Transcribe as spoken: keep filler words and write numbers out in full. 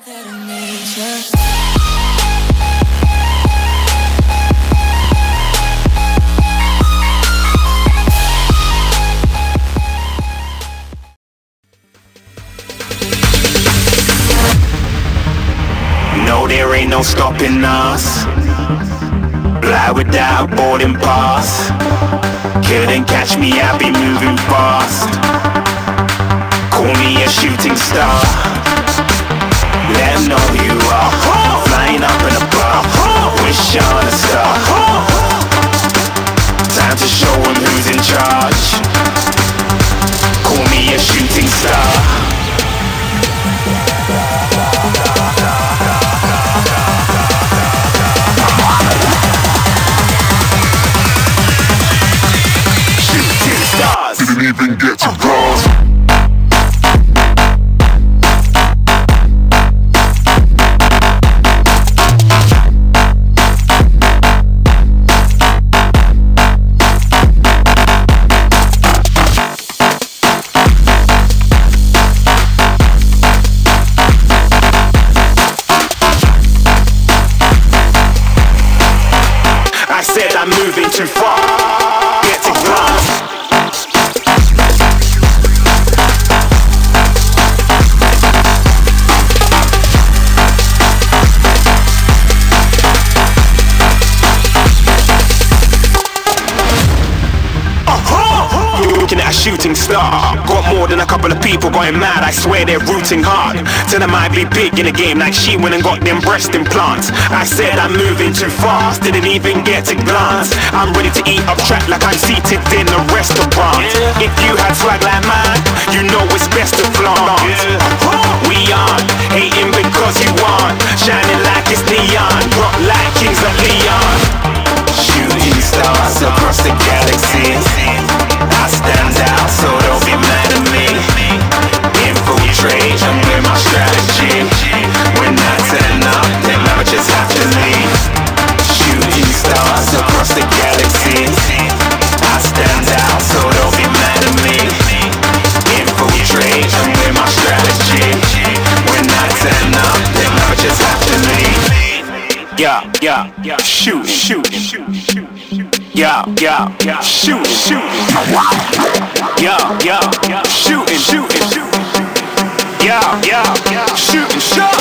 No, there ain't no stopping us. Fly without boarding pass. Couldn't catch me, I be moving fast. Call me a shooting star. Let 'em know who you are. Flying up in a bar. Wish on a star. Time to show 'em who's in charge. Call me a shooting star. Didn't even get to cross. I said I'm moving too far. Get to glass. Looking at a shooting star. Got more than a couple of people going mad, I swear they're rooting hard. Tell them I be big in the game like she went and got them breast implants. I said I'm moving too fast, didn't even get a glance. I'm ready to eat up track like I'm seated in a restaurant. If you had swag like mine, you know it's best to flaunt. We aren't hating because you aren't shining like it's neon, rock like kings of Leon. Shooting stars across the galaxy. I stand out, so don't be mad at me. Infiltrate, I'm with my strategy. When I turn up, then I just have to leave. Shooting stars across the galaxy. I stand out, so don't be mad at me. Infiltrate, I'm with my strategy. When I turn up, then I just have to leave. Yeah, yeah, yeah, shoot, shoot, shoot, shoot. Yeah, yeah, yeah, shooting, shooting. Yeah, yeah, yeah, shooting, shooting, shooting. Yeah, yeah, yeah, shooting, shooting.